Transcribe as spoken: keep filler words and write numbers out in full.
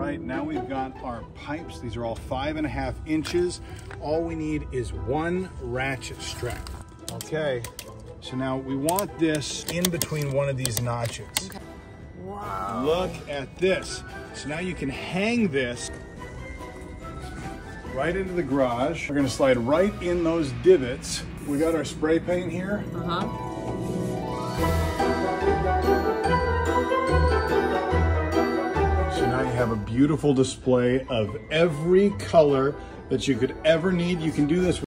right, now we've got our pipes. These are all five and a half inches. All we need is one ratchet strap. Okay, so now we want this in between one of these notches. Okay. Wow. Look at this. So now you can hang this right into the garage. We're gonna slide right in those divots. We got our spray paint here. Uh-huh. So now you have a beautiful display of every color that you could ever need. You can do this